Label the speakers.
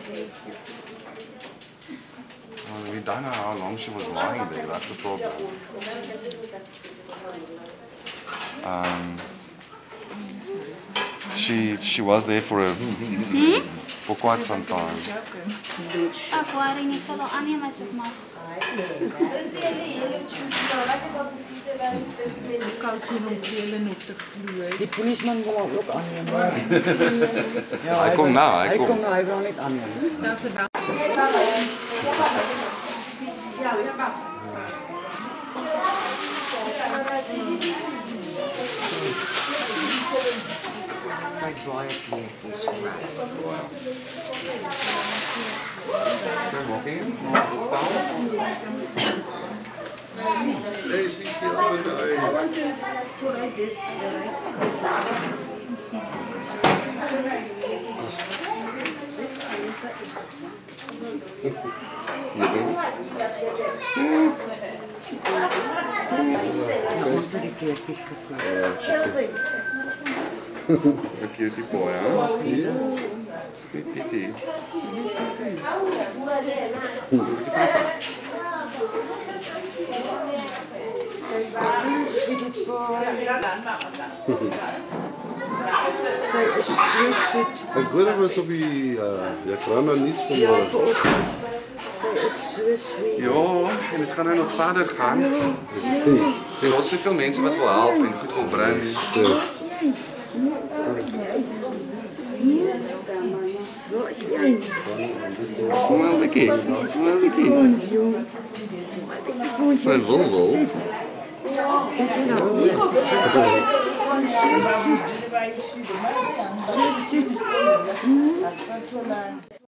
Speaker 1: Well, we don't know how long she was lying there, that's the problem. She was there for quite some time.
Speaker 2: Ako, ari niya siya lang. Ano yung masok mo?
Speaker 3: Die policeman wil ook aannemen.
Speaker 1: Hij komt nou, hij
Speaker 3: Hij
Speaker 1: komt.
Speaker 3: komt nou, hij wil niet aannemen.
Speaker 4: Sy baie kleertjies vir my.
Speaker 1: Okay, walking in.
Speaker 5: I want to write this, the right This Alisa is
Speaker 3: Ons het die kleertjies gekoop.
Speaker 1: A cutie boy, huh? Sweet kitty.
Speaker 3: Sweetie boy. Sy is so soet.
Speaker 6: Ek hoor er was op die Jakrana nuus
Speaker 3: Ja,
Speaker 6: vanmôre.
Speaker 3: vanoggend. Sy is so sweet.
Speaker 1: Ja, en het gaan nou nog verder gaan. Er is soveel mense wat wil help en goed wil bring.
Speaker 5: Waar is jy?
Speaker 1: Smile bietjie. Smile bietjie.
Speaker 5: Ons jong. Ons
Speaker 1: Sy wil.
Speaker 5: sit in haar oor. So soet.